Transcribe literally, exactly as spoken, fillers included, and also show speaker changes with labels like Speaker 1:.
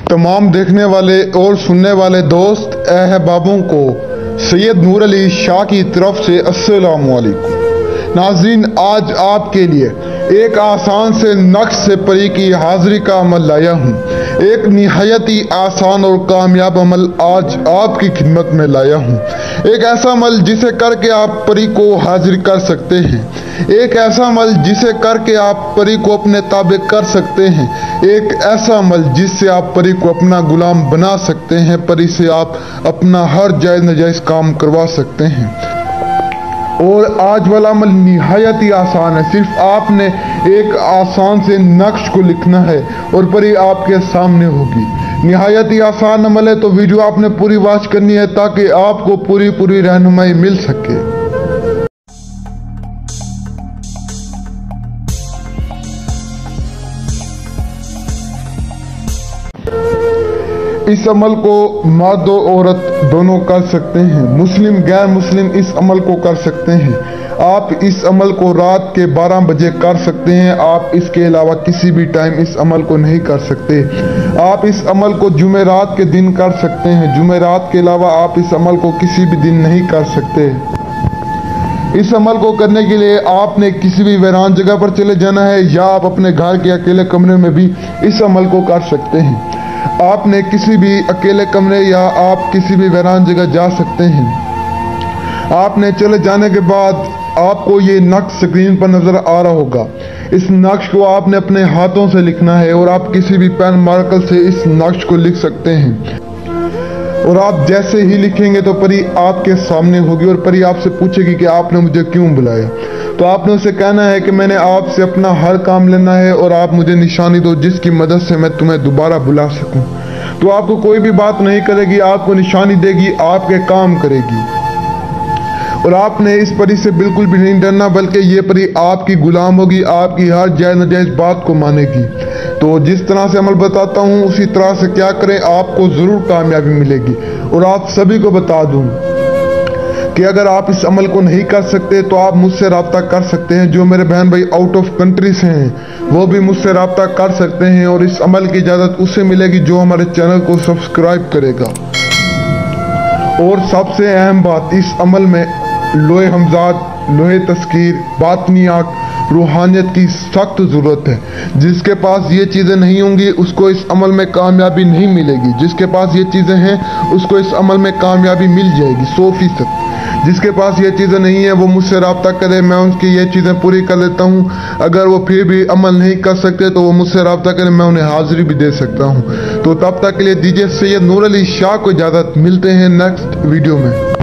Speaker 1: तमाम देखने वाले और सुनने वाले दोस्त अहबाबों को सैयद नूर अली शाह की तरफ से अस्सलाम वालेकुम। नाज़रीन, आज आपके लिए एक आसान से नक्श से परी की हाजिरी का अमल लाया हूँ। एक निहायत ही आसान और कामयाब अमल आज आपकी खिदमत में लाया हूँ। एक ऐसा अमल जिसे करके आप परी को हाजिर कर सकते हैं। एक ऐसा अमल जिसे करके आप परी को अपने ताबे कर सकते हैं। एक ऐसा अमल जिससे आप परी को अपना गुलाम बना सकते हैं। परी से आप अपना हर जायज़ नाजायज़ काम करवा सकते हैं। और आज वाला अमल निहायत ही आसान है। सिर्फ आपने एक आसान से नक्श को लिखना है और परी आपके सामने होगी। निहायत ही आसान अमल है, तो वीडियो आपने पूरी वॉच करनी है ताकि आपको पूरी पूरी रहनुमाई मिल सके। इस अमल को मर्द और औरत दोनों कर सकते हैं। मुस्लिम गैर मुस्लिम इस अमल को कर सकते हैं। आप इस अमल को रात के बारह बजे कर सकते हैं। आप इसके अलावा किसी भी टाइम इस अमल को नहीं कर सकते। आप इस अमल को जुमेरात के दिन कर सकते हैं। जुमेरात के अलावा आप इस अमल को किसी भी दिन नहीं कर सकते। इस अमल को करने के लिए आपने किसी भी वीरान जगह पर चले जाना है, या आप अपने घर के अकेले कमरे में भी इस अमल को कर सकते हैं। आपने किसी भी अकेले कमरे या आप किसी भी वीरान जगह जा सकते हैं। आपने चले जाने के बाद आपको ये नक्श स्क्रीन पर नजर आ रहा होगा। इस नक्श को आपने अपने हाथों से लिखना है और आप किसी भी पेन मार्कर से इस नक्श को लिख सकते हैं। और आप जैसे ही लिखेंगे तो परी आपके सामने होगी और परी आपसे पूछेगी कि आपने मुझे क्यों बुलाया। तो आपने उसे कहना है कि मैंने आपसे अपना हर काम लेना है और आप मुझे निशानी दो जिसकी मदद से मैं तुम्हें दोबारा बुला सकूं। तो आपको कोई भी बात नहीं करेगी, आपको निशानी देगी, आपके काम करेगी। और आपने इस परी से बिल्कुल भी नहीं डरना, बल्कि ये परी आपकी गुलाम होगी, आपकी हर जायज़ नाजायज़ बात को मानेगी। तो जिस तरह से अमल बताता हूँ उसी तरह से क्या करें, आपको ज़रूर कामयाबी मिलेगी। और आप सभी को बता दूँ कि अगर आप इस अमल को नहीं कर सकते तो आप मुझसे रब्ता कर सकते हैं। जो मेरे बहन भाई आउट ऑफ कंट्री से हैं वो भी मुझसे रब्ता कर सकते हैं। और इस अमल की इजाज़त उसे मिलेगी जो हमारे चैनल को सब्सक्राइब करेगा। और सबसे अहम बात, इस अमल में लोहे हमजाद, लोहे तस्कीर, बातनी आँख, रूहानियत की सख्त ज़रूरत है। जिसके पास ये चीज़ें नहीं होंगी उसको इस अमल में कामयाबी नहीं मिलेगी। जिसके पास ये चीज़ें हैं उसको इस अमल में कामयाबी मिल जाएगी सौ फीसद। जिसके पास ये चीज़ें नहीं है वो मुझसे रब्ता करे, मैं उनकी ये चीज़ें पूरी कर लेता हूँ। अगर वो फिर भी अमल नहीं कर सकते तो वो मुझसे रब्ता करें, मैं उन्हें हाजिरी भी दे सकता हूँ। तो तब तक के लिए दीजिए सैयद नूर अली शाह को इजाज़त। मिलते हैं नेक्स्ट वीडियो में।